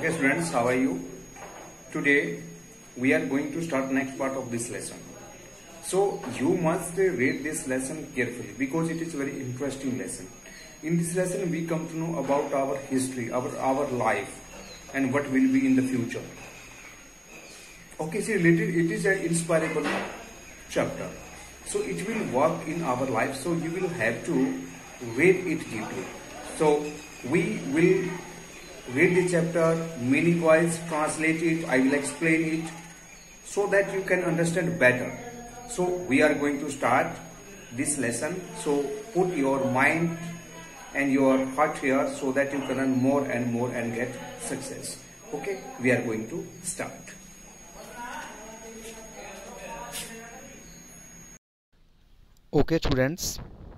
Okay students, how are you? Today we are going to start next part of this lesson. So you must read this lesson carefully because it is very interesting lesson. In this lesson we come to know about our history, our life and what will be in the future. Okay, see, it is an inspirable chapter. So it will work in our life. So you will have to read it deeply. So we will read the chapter meaning wise, translate it, I will explain it so that you can understand better. So we are going to start this lesson. So put your mind and your heart here so that you can learn more and get success. Okay, we are going to start. Okay students,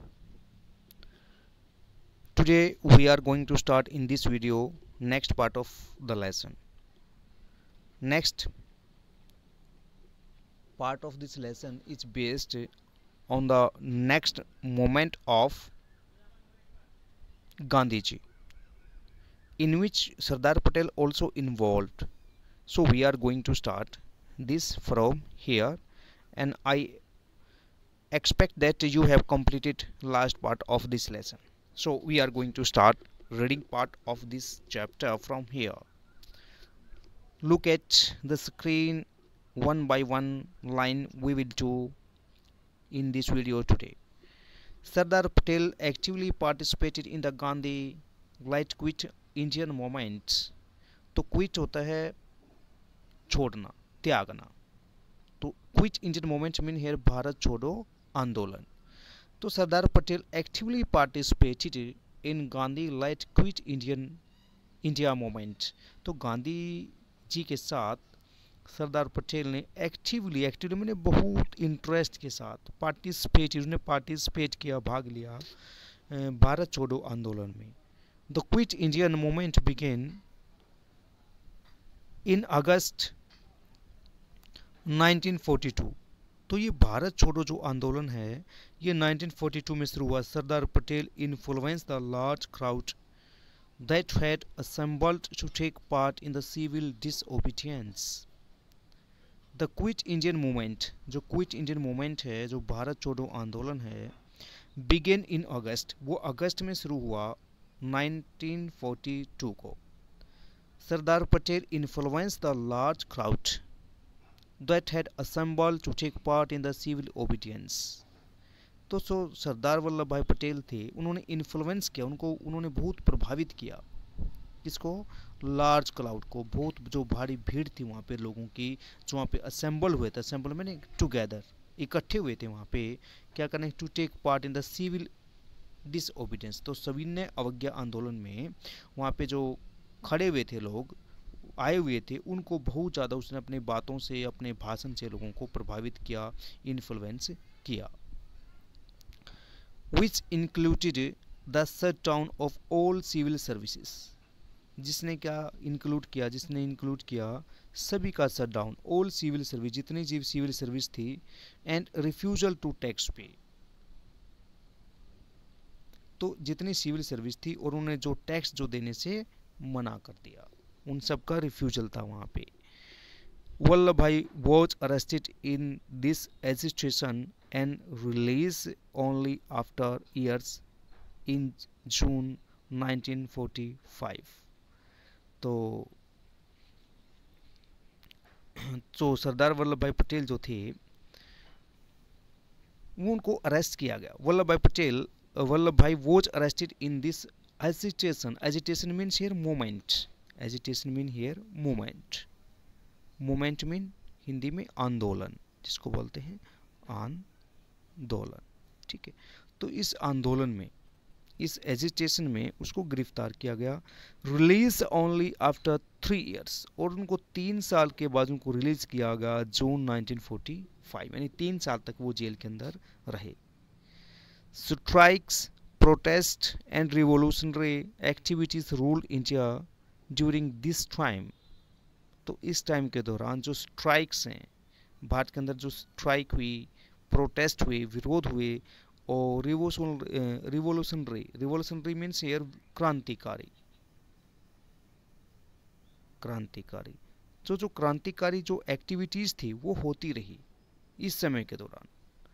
today we are going to start in this video next part of the lesson. Next part of this lesson is based on the next moment of Gandhiji, in which Sardar Patel also involved. So we are going to start this from here, and I expect that you have completed last part of this lesson. So we are going to start reading part of this chapter from here. Look at the screen, one by one line we will do in this video today. Sardar Patel actively participated in the Gandhi Light Quit Indian movement. तो quit होता है छोड़ना, त्यागना. तो quit Indian movement mean here भारत छोड़ो आंदोलन. तो Sardar Patel actively participated in Gandhi light quit India movement. तो गांधी जी के साथ सरदार पटेल ने एक्टिवली मैंने बहुत इंटरेस्ट के साथ पार्टिसिपेट किया, भाग लिया भारत छोड़ो आंदोलन में. The quit Indian movement began in August 1942. तो ये भारत छोड़ो जो आंदोलन है ये 1942 में शुरू हुआ. Sardar Patel influence the large crowd that had assembled to take part in the civil disobedience. The Quit Indian Movement, जो क्विट इंडियन मूवमेंट है, जो भारत छोड़ो आंदोलन है, बिगेन इन अगस्त, वो अगस्त में शुरू हुआ 1942 को. Sardar Patel influence the large crowd that had assembled to take part in the civil obedience. तो सरदार वल्लभ भाई पटेल थे, उन्होंने इन्फ्लुएंस किया, उन्होंने बहुत प्रभावित किया. किसको? लार्ज क्राउड को. बहुत जो भारी भीड़ थी वहाँ पे लोगों की, जो वहाँ पे असेंबल हुए थे. असेंबल मैंने टुगेदर, इकट्ठे हुए थे वहाँ पे क्या करने? To take part in the civil disobedience. तो सभी ने अवज्ञा आंदोलन में वहाँ पे जो खड़े हुए थे लोग, आए हुए थे, उनको बहुत ज़्यादा उसने अपने बातों से, अपने भाषण से लोगों को प्रभावित किया, इन्फ्लुएंस किया. Which included the shutdown of all civil services. जिसने इंक्लूड किया सभी का शटडाउन, ऑल सिविल सर्विस, जितनी सिविल सर्विस थी, and refusal to tax pay. तो जितनी सिविल सर्विस थी और उन्होंने जो टैक्स जो देने से मना कर दिया, उन सब का रिफ्यूजल था वहाँ पे. वल्लभ भाई was arrested in this agitation and released only after years in June 1945. तो सरदार वल्लभ भाई पटेल जो थे वो उनको अरेस्ट किया गया. वल्लभ भाई was arrested in this agitation. Agitation means here movement. Agitation mean here movement. Movement mean Hindi में आंदोलन, जिसको बोलते हैं आंदोलन. ठीक है. तो इस आंदोलन में, इस एजिटेशन में उसको गिरफ्तार किया गया. रिलीज ओनली आफ्टर 3 years, और उनको 3 साल के बाद उनको रिलीज किया गया जून 1945, यानी 3 साल तक वो जेल के अंदर रहे. Strikes, protest and revolutionary activities ruled India during this time. तो इस टाइम के दौरान जो स्ट्राइक्स हैं भारत के अंदर, जो स्ट्राइक हुई, प्रोटेस्ट हुए, विरोध हुए, और रिवोल्यूशनरी मीन्स हियर क्रांतिकारी, क्रांतिकारी, जो क्रांतिकारी जो एक्टिविटीज थी वो होती रही इस समय के दौरान।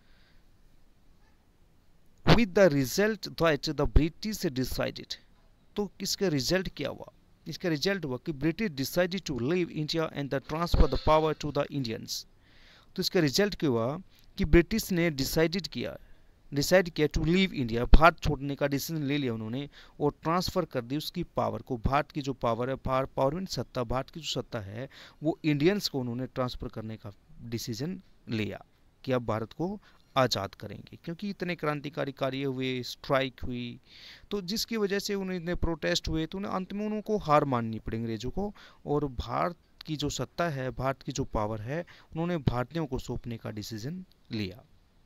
With the result that the British decided, तो इसका रिजल्ट क्या हुआ? इसका रिजल्ट हुआ कि British decided to leave India and the transfer the power to the Indians. तो इसका रिजल्ट क्या हुआ कि ब्रिटिश ने डिसाइड किया टू लीव इंडिया, भारत छोड़ने का डिसीजन ले लिया उन्होंने और ट्रांसफ़र कर दी उसकी पावर को, भारत की जो पावर है, पावर मीन सत्ता, भारत की जो सत्ता है वो इंडियंस को उन्होंने ट्रांसफ़र करने का डिसीजन लिया कि अब भारत को आज़ाद करेंगे, क्योंकि इतने क्रांतिकारी कार्य हुए, स्ट्राइक हुई, तो जिसकी वजह से उन्हें इतने प्रोटेस्ट हुए, तो उन्हें अंत में उनको हार माननी पड़ी अंग्रेजों को, और भारत की जो सत्ता है, भारत की जो पावर है, उन्होंने भारतीयों को सौंपने का डिसीजन लिया।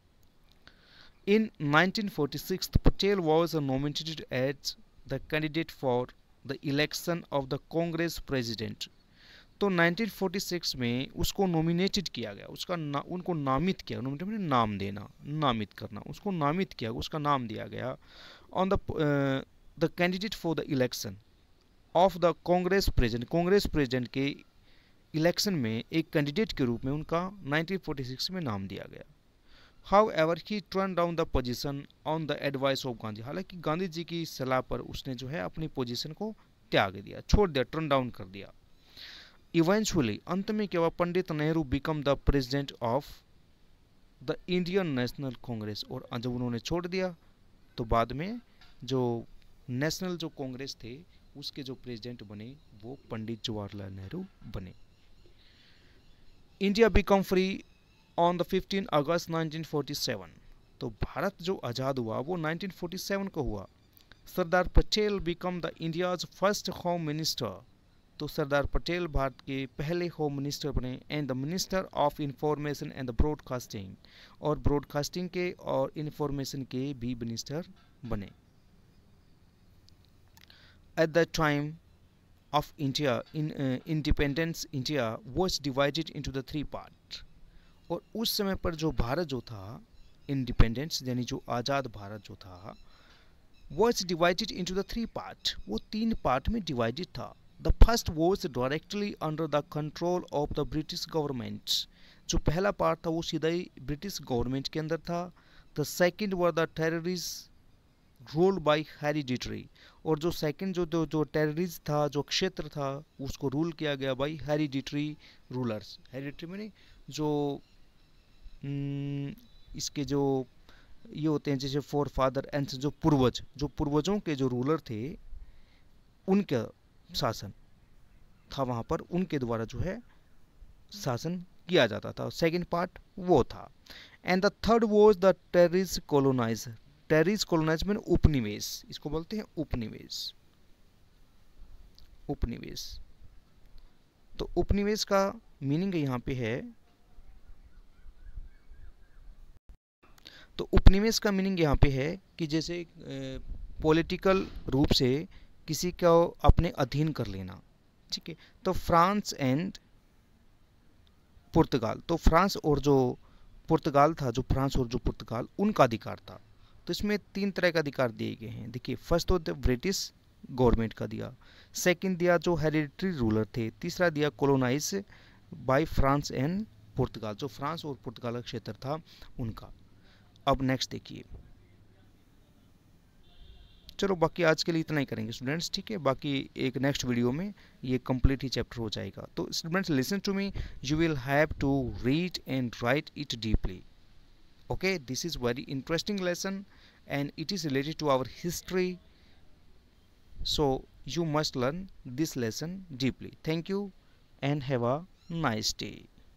In 1946, Patel was nominated as the candidate for the election of the Congress President. तो 1946 में उसको नॉमिनेटेड किया गया, उनको नामित किया, नॉमिनेट नाम देना, नामित करना, उसको नामित किया, उसका नाम दिया गया on the candidate for the election of the Congress president के इलेक्शन में एक कैंडिडेट के रूप में उनका 1946 में नाम दिया गया। However, he turned down the position on the advice of Gandhi, हालांकि गांधी जी की सलाह पर उसने जो है अपनी पोजीशन को त्याग दिया, छोड़ दिया, टर्न डाउन कर दिया। इवेंचुअली, अंत में क्या हुआ, Pandit Nehru became the president of the Indian National Congress, और जब उन्होंने छोड़ दिया तो बाद में जो नेशनल जो कांग्रेस थे उसके जो प्रेसिडेंट बने वो पंडित जवाहरलाल नेहरू बने। India became free on the 15 August 1947, तो भारत जो आज़ाद हुआ वो 1947 को हुआ। Sardar Patel became the India's first home minister, तो सरदार पटेल भारत के पहले होम मिनिस्टर बने, and the minister of information and the broadcasting, और ब्रॉडकास्टिंग के और इंफॉर्मेशन के भी मिनिस्टर बने। At the time of India independence, India was divided into the 3 part, और उस समय पर जो भारत जो था, इंडिपेंडेंस यानी जो आज़ाद भारत जो था, was divided into the 3 part, वो 3 पार्ट में डिवाइडेड था। The first was directly under the control of the British government, जो पहला पार्ट था वो सीधा ही ब्रिटिश गवर्नमेंट के अंदर था। द सेकेंड वर द टेररिस्ट रूल्ड बाई हेरिडिटरी, और जो सेकेंड जो टेररिस्ट था, जो क्षेत्र था, उसको रूल किया गया बाई हेरिडिटरी रूलर्स। हेरिडिटरी में जो इसके जो ये होते हैं जैसे फोर फादर एंड जो पूर्वजों के जो रूलर थे उनका शासन था वहाँ पर, उनके द्वारा जो है शासन किया जाता था। सेकंड पार्ट वो था। And the third was the territories colonise, territories colonise में उपनिवेश, इसको बोलते हैं उपनिवेश। उपनिवेश, तो उपनिवेश का मीनिंग यहाँ पे है, तो उपनिवेश का मीनिंग यहाँ पे है कि जैसे पॉलिटिकल रूप से किसी को अपने अधीन कर लेना, ठीक है। तो फ्रांस एंड पुर्तगाल, तो फ्रांस और जो पुर्तगाल था, जो फ्रांस और जो पुर्तगाल, उनका अधिकार था। तो इसमें 3 तरह का अधिकार दिए गए हैं। देखिए, फर्स्ट तो ब्रिटिश गवर्नमेंट का दिया, सेकंड दिया जो हेरिडिटरी रूलर थे, तीसरा दिया colonise by France and Portugal, जो फ्रांस और पुर्तगाल का क्षेत्र था उनका। अब नेक्स्ट देखिए, चलो बाकी आज के लिए इतना ही करेंगे स्टूडेंट्स, ठीक है। बाकी एक नेक्स्ट वीडियो में ये कंप्लीट ही चैप्टर हो जाएगा। तो students listen to me, you will have to read and write it deeply, okay. This is very interesting lesson and it is related to our history, so you must learn this lesson deeply. Thank you and have a nice day.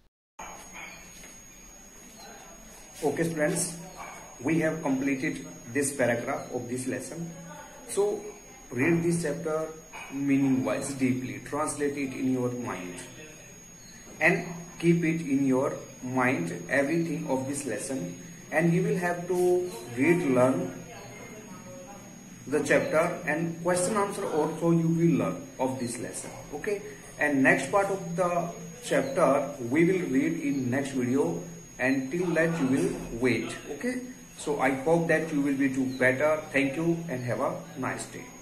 Okay students, we have completed this paragraph of this lesson. So read this chapter meaning wise deeply, translate it in your mind and keep it in your mind everything of this lesson, and you will have to read, learn the chapter and question answer also you will learn of this lesson, okay. And next part of the chapter we will read in next video, and till that you will wait, okay. So I hope that you will be do better. Thank you and have a nice day.